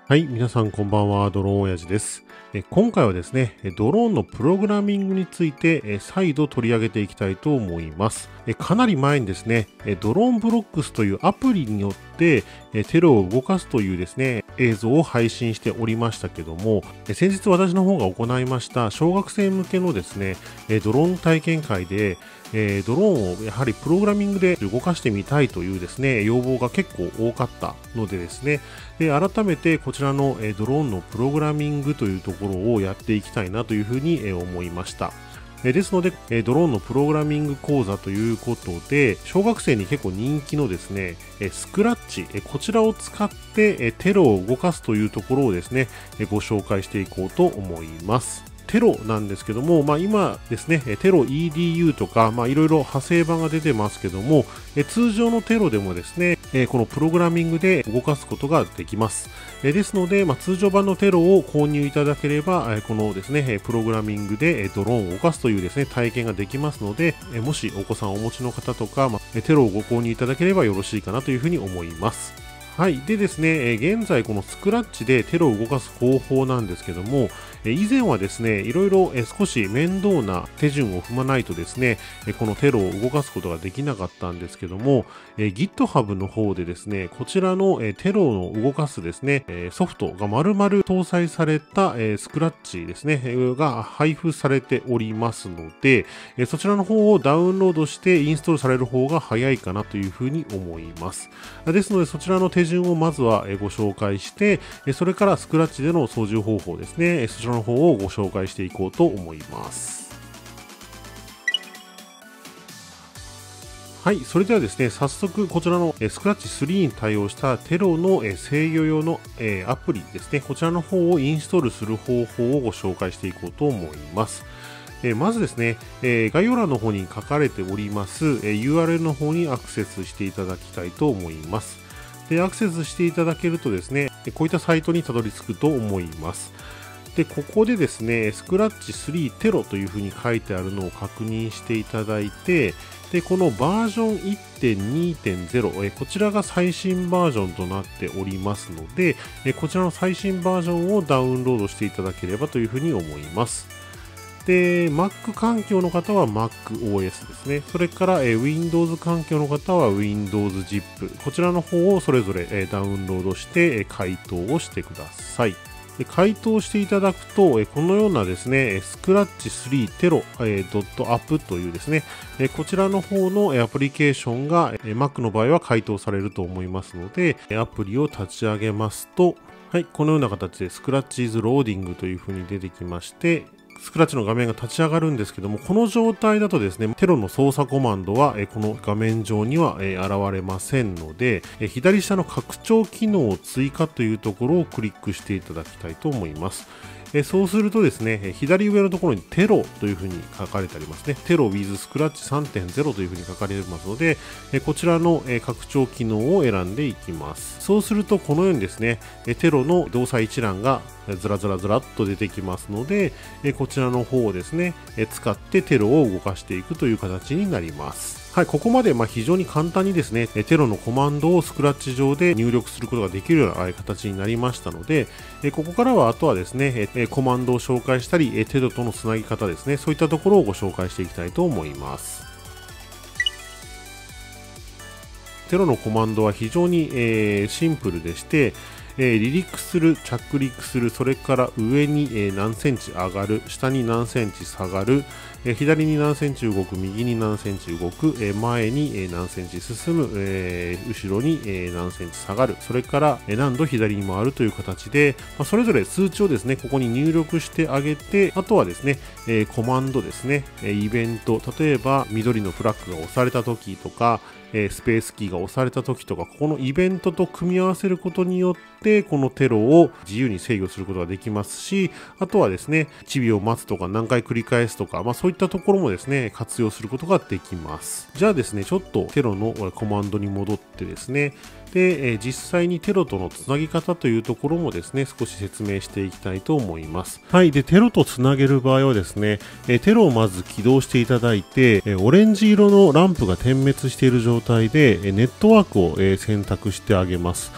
はい、皆さんこんばんは、ドローン親父です。今回はですね、ドローンのプログラミングについて再度取り上げていきたいと思います。かなり前にですね、ドローンブロックスというアプリによってテロを動かすというですね、映像を配信しておりましたけども、先日私の方が行いました小学生向けのですね、ドローン体験会で、ドローンをやはりプログラミングで動かしてみたいというですね、要望が結構多かったのでですね、改めてこちらのドローンのプログラミングというところをやっていきたいなというふうに思いました。ですので、ドローンのプログラミング講座ということで、小学生に結構人気のですね、スクラッチ、こちらを使ってテロを動かすというところをですね、ご紹介していこうと思います。テロなんですけども、今ですね、テロ EDU とか、いろいろ派生版が出てますけども、通常のテロでもですね、このプログラミングで動かすことができます。ですので、通常版のテロを購入いただければ、このですね、プログラミングでドローンを動かすというですね、体験ができますので、もしお子さんをお持ちの方とか、テロをご購入いただければよろしいかなというふうに思います。はい。でですね、現在このスクラッチでテロを動かす方法なんですけども、以前はですね、いろいろ少し面倒な手順を踏まないとですね、このテロを動かすことができなかったんですけども、GitHub の方でですね、こちらのテロを動かすですね、ソフトが丸々搭載されたスクラッチですね、が配布されておりますので、そちらの方をダウンロードしてインストールされる方が早いかなというふうに思います。ですので、そちらの手順をまずはご紹介して、それからスクラッチでの操縦方法ですね、そちらの方をご紹介していこうと思います。はい、それではですね、早速こちらのスクラッチ3に対応したテロの制御用のアプリですね、こちらの方をインストールする方法をご紹介していこうと思います。まずですね、概要欄の方に書かれております URL の方にアクセスしていただきたいと思います。で、アクセスしていただけるとですね、こういったサイトにたどり着くと思います。で、ここでですね、スクラッチ3テロというふうに書いてあるのを確認していただいて、で、このバージョン 1.2.0、こちらが最新バージョンとなっておりますので、こちらの最新バージョンをダウンロードしていただければというふうに思います。で、Mac 環境の方は MacOS ですね。それから、Windows 環境の方は Windows ZIP。こちらの方をそれぞれ、ダウンロードして、回答をしてください。で、回答していただくと、このようなですね、スクラッチ3テロ、.app というですね、こちらの方のアプリケーションが Mac の場合は回答されると思いますので、アプリを立ち上げますと、はい、このような形でスクラッチ is loading というふうに出てきまして、スクラッチの画面が立ち上がるんですけども、この状態だとですね、テロの操作コマンドはこの画面上には現れませんので、左下の拡張機能を追加というところをクリックしていただきたいと思います。そうするとですね、左上のところにテロというふうに書かれてありますね。テロ with スクラッチ 3.0 というふうに書かれてますので、こちらの拡張機能を選んでいきます。そうするとこのようにですね、テロの動作一覧がずらずらずらっと出てきますので、こちらの方をですね、使ってテロを動かしていくという形になります。はい、ここまで非常に簡単にですね、テロのコマンドをスクラッチ上で入力することができるような形になりましたので、ここからはあとはですね、コマンドを紹介したり、テロとのつなぎ方ですね、そういったところをご紹介していきたいと思います。テロのコマンドは非常にシンプルでして、離陸する、着陸する、それから上に何センチ上がる、下に何センチ下がる、左に何センチ動く、右に何センチ動く、前に何センチ進む、後ろに何センチ下がる、それから何度左に回るという形で、それぞれ数値をですね、ここに入力してあげて、あとはですね、コマンドですね、イベント、例えば緑のフラッグが押された時とか、スペースキーが押された時とか、ここのイベントと組み合わせることによってこのテロを自由に制御することができますし、あとはですね、1秒待つとか何回繰り返すとか、そういったところもですね、活用することができます。じゃあですね、ちょっとテロのコマンドに戻ってですね、で、実際にテロとのつなぎ方というところもですね、少し説明していきたいと思います。はい。で、テロとつなげる場合はですね、テロをまず起動していただいて、オレンジ色のランプが点滅している状態で、ネットワークを選択してあげます。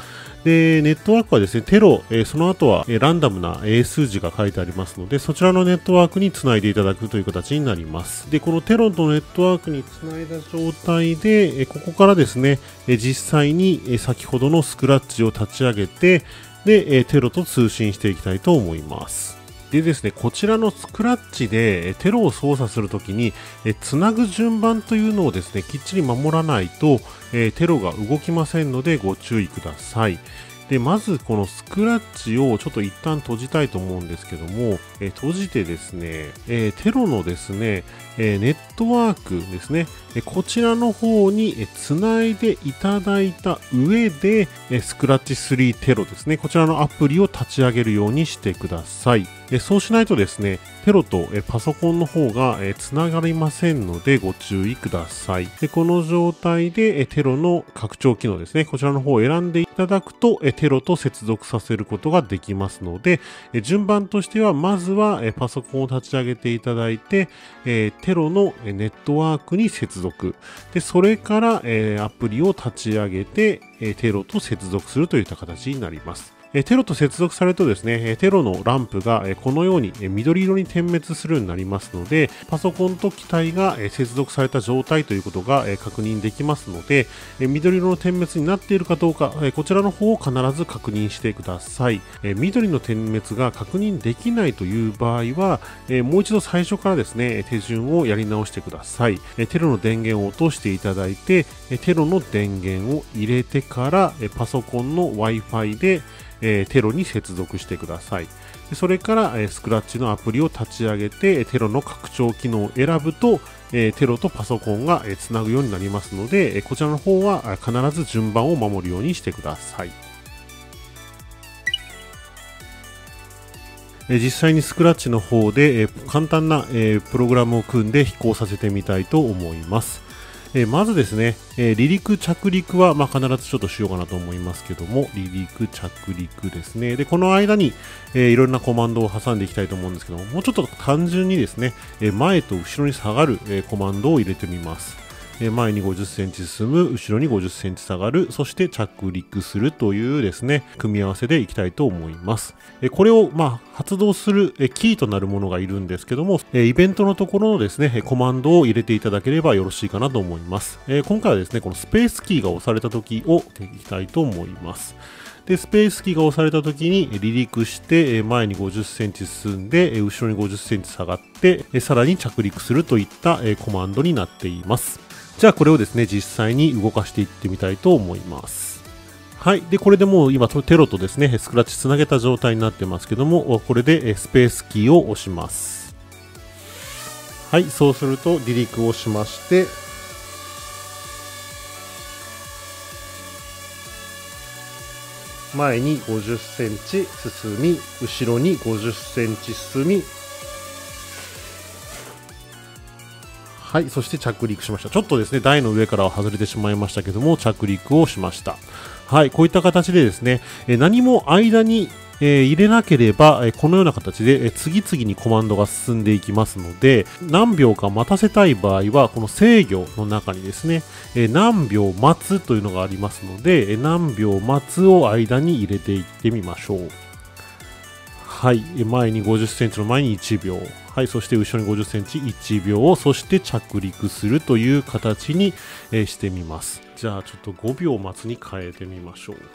で、ネットワークはですね、テロ、その後はランダムな英数字が書いてありますので、そちらのネットワークにつないでいただくという形になります。で、このテロのネットワークにつないだ状態で、ここからですね、実際に先ほどのスクラッチを立ち上げて、で、テロと通信していきたいと思います。でですね、こちらのスクラッチでテロを操作するときに、つなぐ順番というのをですね、きっちり守らないと、テロが動きませんのでご注意ください。で、まずこのスクラッチをちょっと一旦閉じたいと思うんですけども、閉じてですね、テロのですね、ネットワークですね、こちらの方につないでいただいた上で、スクラッチ3テロですね、こちらのアプリを立ち上げるようにしてください。そうしないとですね、テロとパソコンの方がつながりませんのでご注意ください。で、この状態でテロの拡張機能ですね、こちらの方を選んでいただくとテロと接続させることができますので、順番としてはまずはパソコンを立ち上げていただいて、テロのネットワークに接続。で、それからアプリを立ち上げてテロと接続するといった形になります。テロと接続されるとですね、テロのランプがこのように緑色に点滅するようになりますので、パソコンと機体が接続された状態ということが確認できますので、緑色の点滅になっているかどうか、こちらの方を必ず確認してください。緑の点滅が確認できないという場合は、もう一度最初からですね、手順をやり直してください。テロの電源を落としていただいて、テロの電源を入れてから、パソコンの Wi-Fi でテロに接続してください。それからスクラッチのアプリを立ち上げてテロの拡張機能を選ぶとテロとパソコンがつなぐようになりますので、こちらの方は必ず順番を守るようにしてください。実際にスクラッチの方で簡単なプログラムを組んで飛行させてみたいと思います。まずですね、離陸着陸は必ずちょっとしようかなと思いますけども、離陸着陸ですね。で、この間にいろんなコマンドを挟んでいきたいと思うんですけども、もうちょっと単純にですね、前と後ろに下がるコマンドを入れてみます。前に50センチ進む、後ろに50センチ下がる、そして着陸するというですね、組み合わせでいきたいと思います。これを発動するキーとなるものがいるんですけども、イベントのところのですね、コマンドを入れていただければよろしいかなと思います。今回はですね、このスペースキーが押された時をいきたいと思います。で、スペースキーが押された時に離陸して前に50センチ進んで後ろに50センチ下がってさらに着陸するといったコマンドになっています。じゃあこれをですね、実際に動かしていってみたいと思います。はい。で、これでもう今テロとですね、スクラッチつなげた状態になってますけども、これでスペースキーを押します。はい。そうすると離陸をしまして、前に50センチ進み、後ろに50センチ進み、はい、そして着陸しました。ちょっとですね、台の上からは外れてしまいましたけども、着陸をしました。はい、こういった形でですね、何も間に入れなければ、このような形で次々にコマンドが進んでいきますので、何秒か待たせたい場合は、この制御の中にですね、何秒待つというのがありますので、何秒待つを間に入れていってみましょう。はい、前に50センチの前に1秒。はい、そして後ろに50センチ1秒、そして着陸するという形にしてみます。じゃあちょっと5秒待つに変えてみましょう。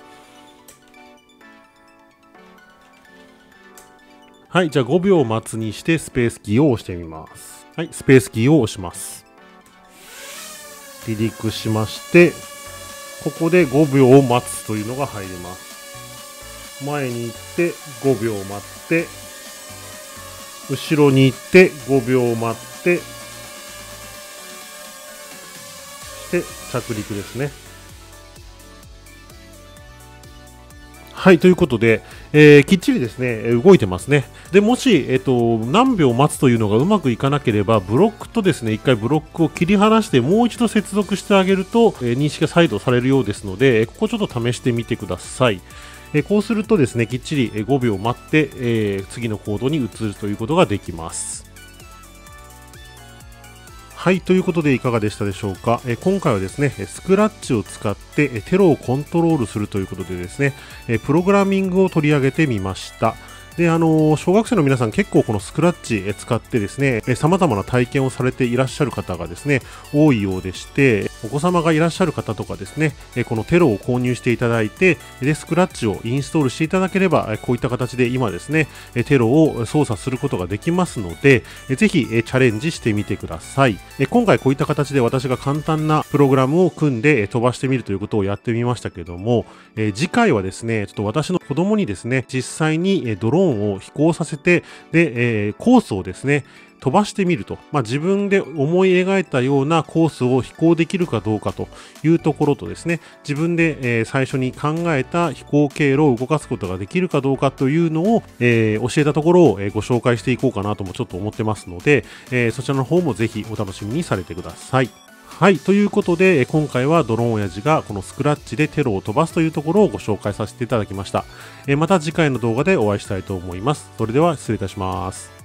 はい、じゃあ5秒待つにしてスペースキーを押してみます。はい、スペースキーを押します。離陸しまして、ここで5秒を待つというのが入ります。前に行って5秒待って、後ろに行って5秒待って、して着陸ですね。はい、ということで、きっちりですね、動いてますね。で、もし、何秒待つというのがうまくいかなければ、ブロックとですね、一回ブロックを切り離して、もう一度接続してあげると、認識が再度されるようですので、ここちょっと試してみてください。こうするとですね、きっちり5秒待って、次のコードに移るということができます。 はい、ということでいかがでしたでしょうか。今回はですね、スクラッチを使ってテロをコントロールするということでですね、プログラミングを取り上げてみました。で、小学生の皆さん結構このスクラッチ使ってですね、様々な体験をされていらっしゃる方がですね、多いようでして、お子様がいらっしゃる方とかですね、このテロを購入していただいて、で、スクラッチをインストールしていただければ、こういった形で今ですね、テロを操作することができますので、ぜひチャレンジしてみてください。今回こういった形で私が簡単なプログラムを組んで飛ばしてみるということをやってみましたけども、次回はですね、ちょっと私の子供にですね、実際にドローンを飛行させて、で、コースをですね、飛ばしてみると、自分で思い描いたようなコースを飛行できるかどうかというところとですね、自分で、最初に考えた飛行経路を動かすことができるかどうかというのを、教えたところを、ご紹介していこうかなともちょっと思ってますので、そちらの方もぜひお楽しみにされてください。はい。ということで、今回はドローン親父がこのスクラッチでテロを飛ばすというところをご紹介させていただきました。また次回の動画でお会いしたいと思います。それでは失礼いたします。